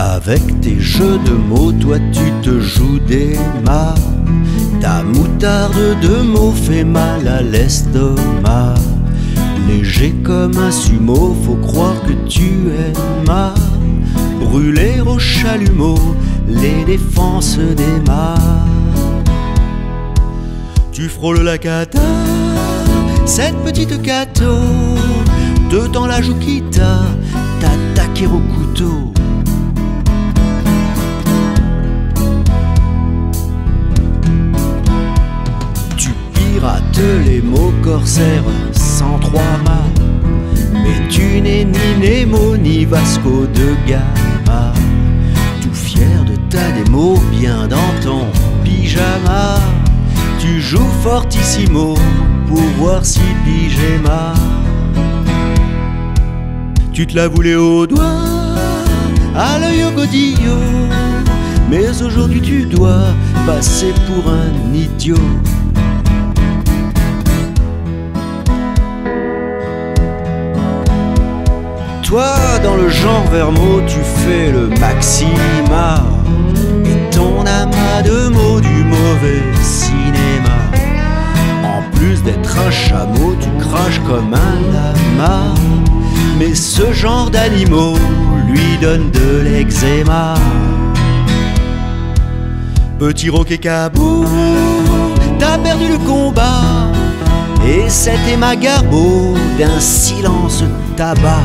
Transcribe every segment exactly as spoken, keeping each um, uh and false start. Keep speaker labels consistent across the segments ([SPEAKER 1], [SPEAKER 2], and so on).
[SPEAKER 1] Avec tes jeux de mots, toi tu te joues des mâts. Ta moutarde de mots fait mal à l'estomac. Léger comme un sumo, faut croire que tu aimes brûler au chalumeau les défenses des mâts. Tu frôles la cata, cette petite cato, te tend la joue qui t'a t'attaquer au couteau. Tu pirates les mots corsaires sans trois mâts, mais tu n'es ni Nemo ni Vasco de Gama. Tout fier de ta démo, bien dans ton pyjama, tu joues fortissimo pour voir si pyjama. Tu te la voulais au doigt, à l'œil au godillot, mais aujourd'hui tu dois passer pour un idiot. Toi, dans le genre Vermo, tu fais le maxima, et ton amas de mots du mauvais cinéma. En plus d'être un chameau, tu craches comme un lama, mais ce genre d'animaux lui donne de l'eczéma. Petit roquet cabot, t'as perdu le combat, et c'était ma garbo d'un silence tabac.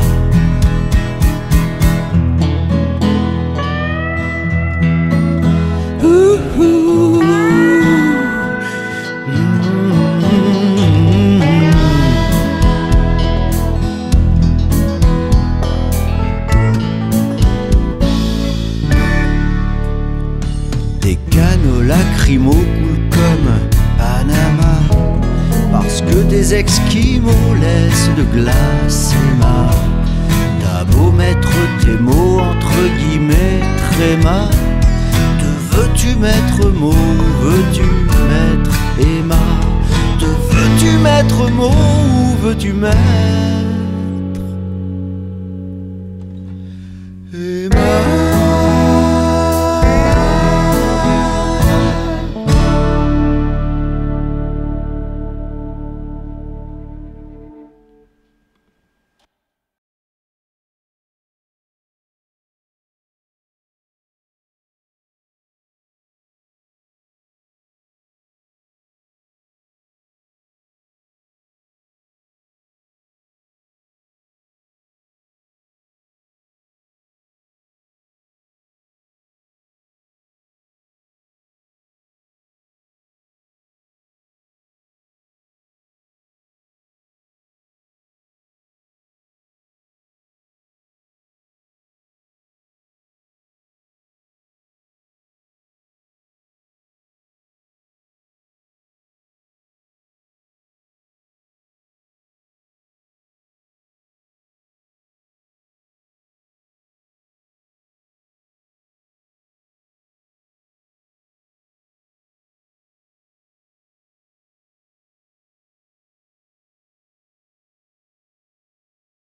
[SPEAKER 1] Des canaux lacrymaux coulent comme Panama, parce que des esquimaux laissent de glace et ma. T'as beau mettre tes mots entre guillemets tréma, te veux-tu mettre mot, veux-tu mettre Emma? Te veux-tu mettre mot ou veux-tu mettre